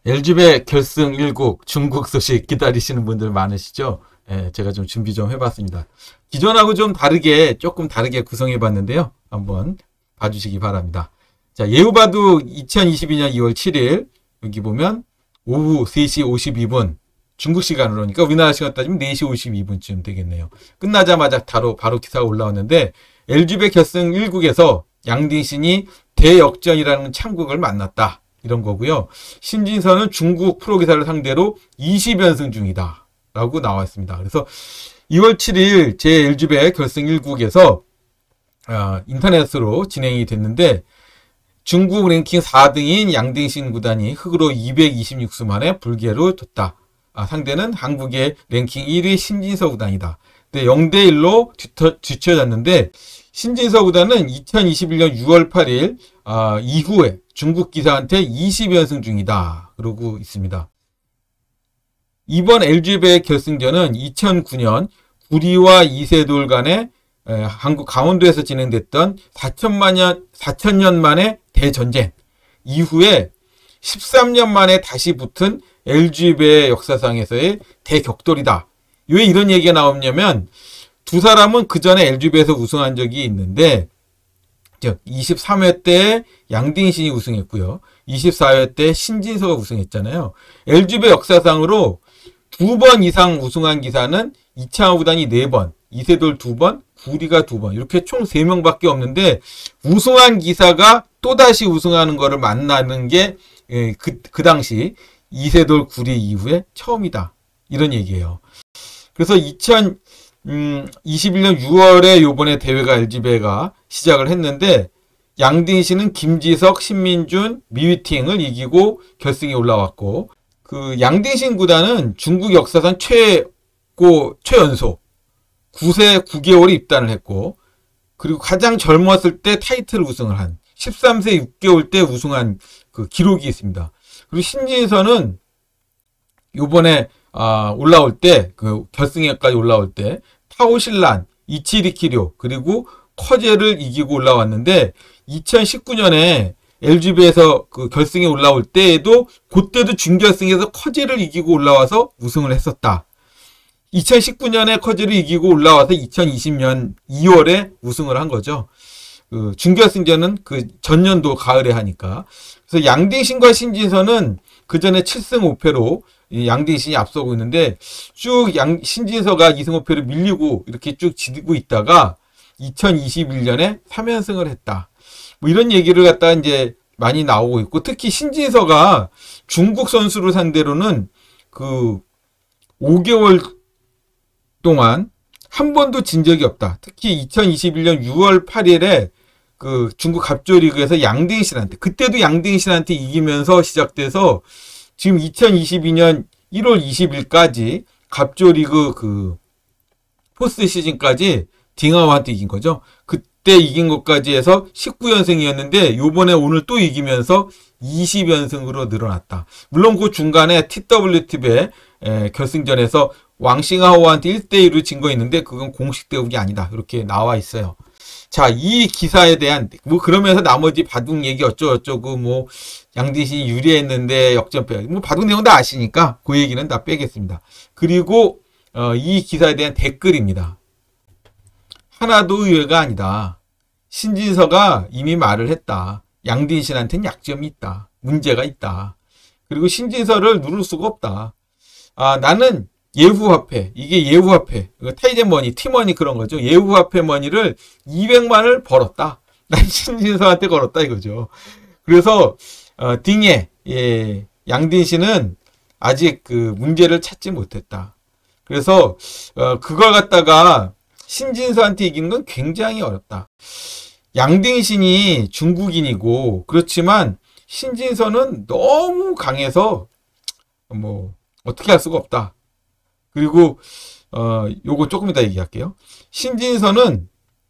LG배 결승 1국 중국 소식 기다리시는 분들 많으시죠? 예, 제가 좀 준비 좀 해봤습니다. 기존하고 좀 다르게, 조금 다르게 구성해봤는데요. 한번 봐주시기 바랍니다. 자, 예우바두 2022년 2월 7일, 여기 보면 오후 3시 52분, 중국 시간으로, 그러니까 우리나라 시간 따지면 4시 52분쯤 되겠네요. 끝나자마자 바로 기사가 올라왔는데, LG배 결승 1국에서 양딩신이 대역전이라는 창국을 만났다. 이런 거고요. 신진서는 중국 프로기사를 상대로 20연승 중이다. 라고 나와 있습니다. 그래서 2월 7일 제 LG배 결승 1국에서 인터넷으로 진행이 됐는데 중국 랭킹 4등인 양딩신 구단이 흑으로 226수 만에 불계로 뒀다. 상대는 한국의 랭킹 1위 신진서 구단이다. 근데 0대1로 뒤처졌는데 신진서 구단은 2021년 6월 8일 이후에 중국 기사한테 20연승 중이다. 그러고 있습니다. 이번 LG배 결승전은 2009년 구리와 이세돌 간의 한국 강원도에서 진행됐던 4천년 만의 대전쟁 이후에 13년 만에 다시 붙은 LG배 역사상에서의 대격돌이다. 왜 이런 얘기가 나오냐면 두 사람은 그 전에 LG배에서 우승한 적이 있는데 23회 때 양딩신이 우승했고요. 24회 때 신진서가 우승했잖아요. LG배 역사상으로 2번 이상 우승한 기사는 이창호 구단이 4번, 이세돌 2번, 구리가 2번 이렇게 총 3명밖에 없는데 우승한 기사가 또다시 우승하는 거를 만나는 게 그 당시 이세돌 구리 이후에 처음이다. 이런 얘기예요. 그래서 2021년 6월에 요번에 대회가 LG배가 시작을 했는데 양딩신은 김지석, 신민준, 미위팅을 이기고 결승에 올라왔고 그 양딩신 구단은 중국 역사상 최연소 9세 9개월에 입단을 했고 그리고 가장 젊었을 때 타이틀 우승을 한 13세 6개월 때 우승한 그 기록이 있습니다. 그리고 신진서는 요번에 올라올 때 그 결승에까지 올라올 때 타오실란, 이치리키료 그리고 커제를 이기고 올라왔는데 2019년에 LG배에서 그 결승에 올라올 때에도 그때도 준결승에서 커제를 이기고 올라와서 우승을 했었다. 2019년에 커제를 이기고 올라와서 2020년 2월에 우승을 한 거죠. 그 준결승전은 그 전년도 가을에 하니까. 그래서 양딩신과 신진서는 그 전에 7승 5패로 양딩신이 앞서고 있는데 쭉 신진서가 2승 5패로 밀리고 이렇게 쭉 지고 있다가 2021년에 3연승을 했다. 뭐 이런 얘기를 갖다가 이제 많이 나오고 있고 특히 신진서가 중국 선수를 상대로는 그 5개월 동안 한 번도 진 적이 없다. 특히 2021년 6월 8일에 그 중국 갑조리그에서 양딩신한테 그때도 양딩신한테 이기면서 시작돼서 지금 2022년 1월 20일까지 갑조리그 그 포스트 시즌까지 딩하오한테 이긴 거죠. 그때 이긴 것까지 해서 19연승이었는데 요번에 오늘 또 이기면서 20연승으로 늘어났다. 물론 그 중간에 TWT배 결승전에서 왕싱하오한테 1대1로 진 거 있는데 그건 공식 대국이 아니다. 이렇게 나와 있어요. 자, 이 기사에 대한 뭐 그러면서 나머지 바둑 얘기 어쩌고저쩌고 뭐 양딩신이 유리했는데 역전패 뭐 바둑 내용 다 아시니까 그 얘기는 다 빼겠습니다. 그리고 이 기사에 대한 댓글입니다. 하나도 의외가 아니다. 신진서가 이미 말을 했다. 양딩신한테는 약점이 있다. 문제가 있다. 그리고 신진서를 누를 수가 없다. 나는 예후화폐, 이게 예후화폐, 타이젠머니, 티머니 그런 거죠. 예후화폐 머니를 200만을 벌었다. 난 신진서한테 걸었다 이거죠. 그래서 딩에 양딩신은 아직 그 문제를 찾지 못했다. 그래서 그걸 갖다가 신진서한테 이기는 건 굉장히 어렵다. 양딩신이 중국인이고 그렇지만 신진서는 너무 강해서 뭐 어떻게 할 수가 없다. 그리고 요거 조금 이따 얘기할게요. 신진서는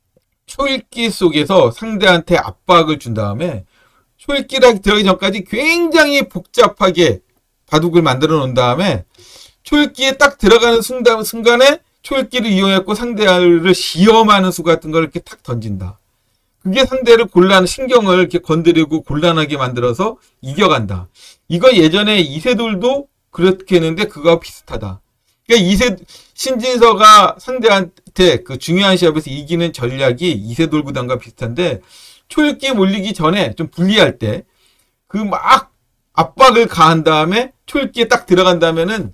초읽기 속에서 상대한테 압박을 준 다음에 초읽기를 들어가기 전까지 굉장히 복잡하게 바둑을 만들어 놓은 다음에 초읽기에 딱 들어가는 순간에 초읽기를 이용했고 상대를 시험하는 수 같은 걸 이렇게 탁 던진다. 그게 상대를 신경을 이렇게 건드리고 곤란하게 만들어서 이겨간다. 이거 예전에 이세돌도 그렇게 했는데 그거와 비슷하다. 그러니까 신진서가 상대한테 그 중요한 시합에서 이기는 전략이 이세돌 구단과 비슷한데, 초읽기에 몰리기 전에 좀 불리할 때 그 막 압박을 가한 다음에 초읽기에 딱 들어간다면은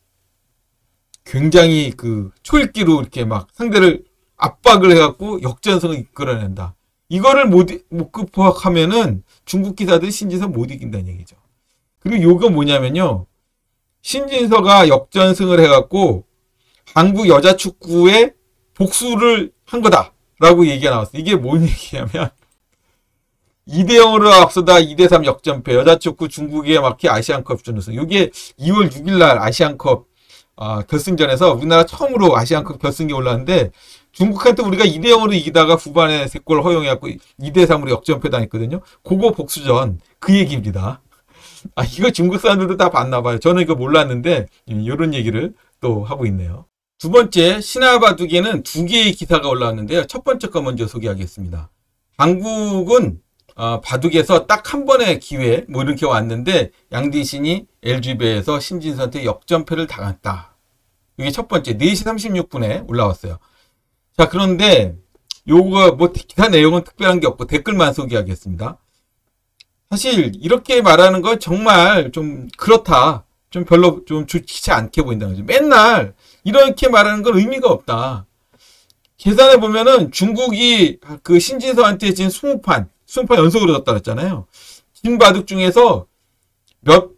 굉장히 그 초읽기로 이렇게 막 상대를 압박을 해갖고 역전승을 이끌어낸다. 이거를 못 극복하면은 중국 기사들이 신진서 못 이긴다는 얘기죠. 그리고 요거 뭐냐면요, 신진서가 역전승을 해갖고 한국 여자 축구에 복수를 한 거다라고 얘기가 나왔어요. 이게 뭔 얘기냐면 2대0으로 앞서다 2대3 역전패, 여자 축구 중국에 막히 아시안컵 준우승. 이게 2월 6일날 아시안컵 결승전에서 우리나라 처음으로 아시안컵 결승에 올랐는데, 중국한테 우리가 2대0으로 이기다가 후반에 3골 허용해갖고 2대3으로 역전패 당했거든요. 그거 복수전, 그 얘기입니다. 이거 중국 사람들도 다 봤나봐요. 저는 이거 몰랐는데 이런 얘기를 또 하고 있네요. 두 번째, 신화바둑에는 2개의 기사가 올라왔는데요. 첫 번째 거 먼저 소개하겠습니다. 한국은 바둑에서 딱 한 번의 기회 뭐 이렇게 왔는데 양딩신이 LG배에서 신진서한테 역전패를 당했다. 이게 첫 번째, 4시 36분에 올라왔어요. 자, 그런데 요거 뭐 기사 내용은 특별한 게 없고 댓글만 소개하겠습니다. 사실 이렇게 말하는 건 정말 좀 그렇다. 좀 별로 좀 좋지 않게 보인다는 거죠. 맨날 이렇게 말하는 건 의미가 없다. 계산해 보면은 중국이 그 신진서한테 진 20판 연속으로 졌다 그랬잖아요. 진 바둑 중에서 몇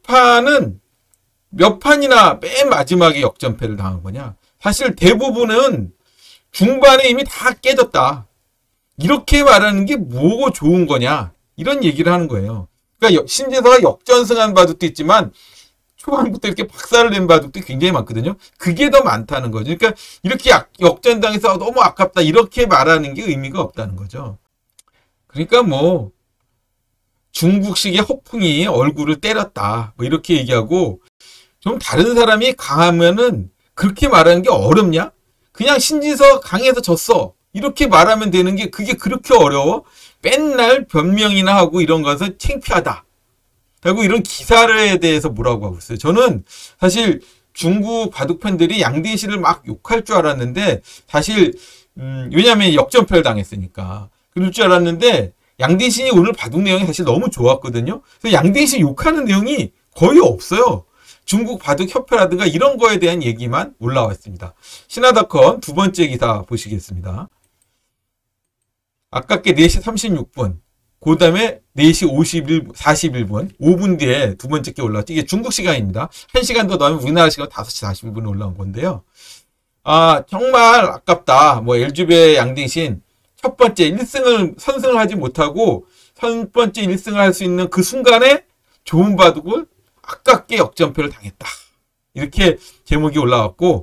판이나 맨 마지막에 역전패를 당한 거냐. 사실 대부분은 중반에 이미 다 깨졌다. 이렇게 말하는 게 뭐고 좋은 거냐. 이런 얘기를 하는 거예요. 그러니까 신진서가 역전승한 바둑도 있지만 초반부터 이렇게 박살을 낸 바둑도 굉장히 많거든요. 그게 더 많다는 거죠. 그러니까 이렇게 역전당해서 너무 아깝다 이렇게 말하는 게 의미가 없다는 거죠. 그러니까 뭐 중국식의 허풍이 얼굴을 때렸다 뭐 이렇게 얘기하고, 좀 다른 사람이 강하면은 그렇게 말하는 게 어렵냐? 그냥 신진서 강해서 졌어 이렇게 말하면 되는 게 그게 그렇게 어려워? 맨날 변명이나 하고 이런 것은 창피하다 하고 이런 기사에 대해서 뭐라고 하고 있어요. 저는 사실 중국 바둑 팬들이 양딩신을 막 욕할 줄 알았는데, 사실 왜냐하면 역전패를 당했으니까 그럴 줄 알았는데, 양딩신이 오늘 바둑 내용이 사실 너무 좋았거든요. 그래서 양딩신 욕하는 내용이 거의 없어요. 중국 바둑 협회라든가 이런 거에 대한 얘기만 올라와 있습니다. 신화닷컴 두 번째 기사 보시겠습니다. 아깝게 4시 36분, 그 다음에 4시 41분, 5분 뒤에 두 번째 게 올라왔죠. 이게 중국 시간입니다. 1시간 더 넣으면 우리나라 시간 5시 41분에 올라온 건데요. 정말 아깝다. 뭐 LG배 양딩신 첫 번째 선승을 하지 못하고 첫 번째 1승을 할 수 있는 그 순간에 좋은 바둑을 아깝게 역전패를 당했다. 이렇게 제목이 올라왔고,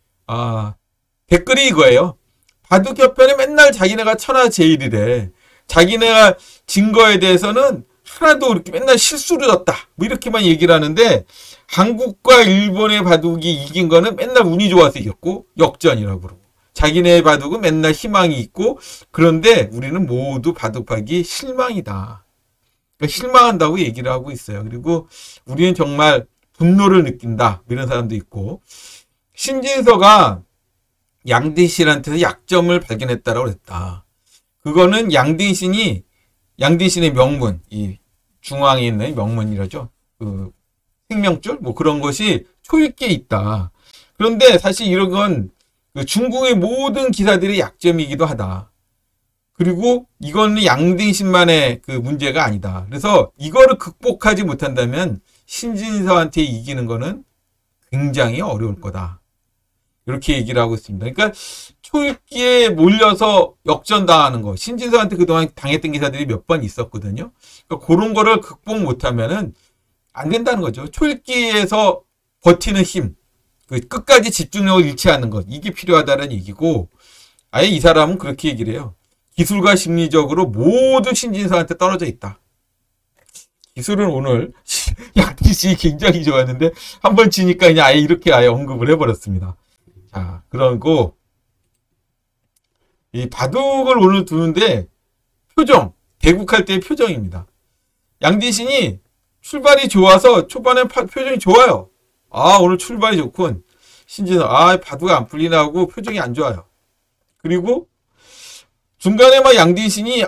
댓글이 이거예요. 바둑협회는 맨날 자기네가 천하제일이래. 자기네가 진 거에 대해서는 하나도 이렇게 맨날 실수로 졌다. 뭐 이렇게만 얘기를 하는데, 한국과 일본의 바둑이 이긴 거는 맨날 운이 좋아서 이겼고 역전이라고 그러고, 자기네 바둑은 맨날 희망이 있고, 그런데 우리는 모두 바둑하기 실망이다. 그러니까 실망한다고 얘기를 하고 있어요. 그리고 우리는 정말 분노를 느낀다. 이런 사람도 있고, 신진서가 양딩신한테서 약점을 발견했다라고 그랬다. 그거는 양딩신의 명문, 이 중앙에 있는 명문이라죠. 그 생명줄 뭐 그런 것이 초읽기에 있다. 그런데 사실 이런 건 중국의 모든 기사들의 약점이기도 하다. 그리고 이거는 양딩신만의 그 문제가 아니다. 그래서 이거를 극복하지 못한다면 신진서한테 이기는 거는 굉장히 어려울 거다. 이렇게 얘기를 하고 있습니다. 그러니까 초읽기에 몰려서 역전당하는 거, 신진서한테 그동안 당했던 기사들이 몇 번 있었거든요. 그러니까 그런 거를 극복 못하면은 안 된다는 거죠. 초읽기에서 버티는 힘, 끝까지 집중력을 잃지 않는 것, 이게 필요하다는 얘기고, 아예 이 사람은 그렇게 얘기를 해요. 기술과 심리적으로 모두 신진서한테 떨어져 있다. 기술은 오늘 양딩신이 굉장히 좋았는데 한번 지니까 그냥 아예 이렇게 언급을 해버렸습니다. 자, 그러고 이 바둑을 오늘 두는데 표정, 대국할 때의 표정입니다. 양대신이 출발이 좋아서 초반에 표정이 좋아요. 아, 오늘 출발이 좋군. 신진석, 바둑이 안 풀리나 하고 표정이 안 좋아요. 그리고 중간에 막 양대신이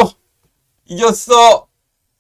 이겼어.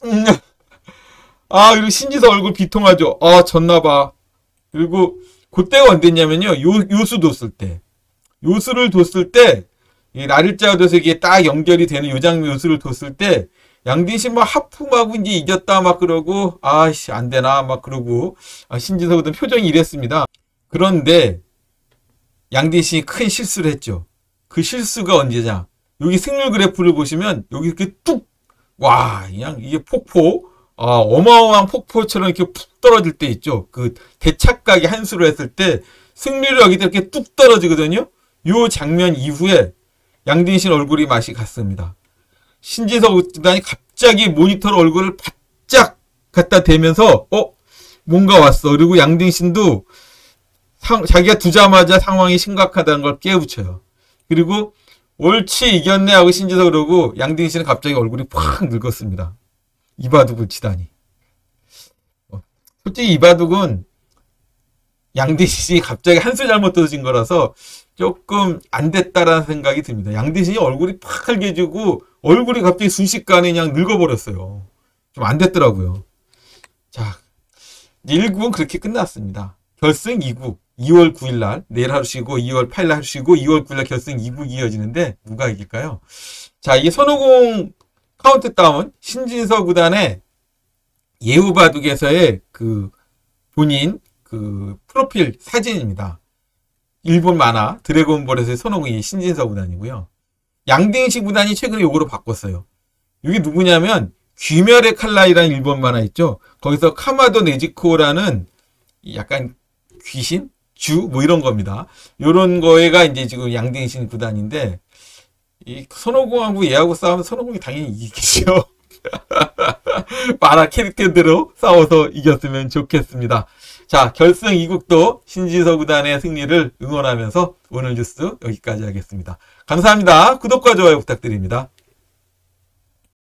그리고 신진석 얼굴 비통하죠. 졌나봐. 그리고 그때가 언제냐면요. 요수 뒀을 때. 요수를 뒀을 때, 날일자가 돼서 이게 딱 연결이 되는 요 장면 요수를 뒀을 때, 양대신 막 하품하고 이제 이겼다 막 그러고, 안 되나 막 그러고, 신진석은 표정이 이랬습니다. 그런데, 양대신이 큰 실수를 했죠. 그 실수가 언제냐. 여기 승률 그래프를 보시면, 여기 이렇게 뚝! 그냥 이게 폭포, 어마어마한 폭포처럼 이렇게 푹 떨어질 때 있죠. 그 대착각이 한 수를 했을 때, 승률이 여기 이렇게 뚝 떨어지거든요. 요 장면 이후에 양대신 얼굴이 맛이 갔습니다. 신진석 구단이 갑자기 모니터 얼굴을 바짝 갖다 대면서 뭔가 왔어. 그리고 양대신도 자기가 두자마자 상황이 심각하다는 걸 깨우쳐요. 그리고 옳지 이겼네 하고 신진석 그러고 양대신은 갑자기 얼굴이 팍 늙었습니다. 이바둑을 치다니. 솔직히 이바둑은 양대신이 갑자기 한 수 잘못 떨어진 거라서 조금 안 됐다라는 생각이 듭니다. 양대신이 얼굴이 팍 할개지고 얼굴이 갑자기 순식간에 그냥 늙어버렸어요. 좀 안 됐더라고요. 자, 1국은 그렇게 끝났습니다. 결승 2국 2월 9일 날 내일 하루 쉬고 2월 8일 날 하루 쉬고 2월 9일 날 결승 2국이 이어지는데 누가 이길까요? 자, 이게 손오공 카운트다운 신진석 구단의 예우바둑에서의 그 본인 그 프로필 사진입니다. 일본 만화 드래곤볼에서의 손오공이 신진석 구단이고요. 양딩식 구단이 최근에 요거로 바꿨어요. 이게 누구냐면 귀멸의 칼날이라는 일본 만화 있죠. 거기서 카마도 네지코라는 약간 귀신? 주? 뭐 이런 겁니다. 요런 거에가 이제 지금 양딩신 구단인데 이 손오공하고 얘하고 싸우면 손오공이 당연히 이기겠죠. 만화 캐릭터대로 싸워서 이겼으면 좋겠습니다. 자, 결승 2국도 신진석 구단의 승리를 응원하면서 오늘 뉴스 여기까지 하겠습니다. 감사합니다. 구독과 좋아요 부탁드립니다.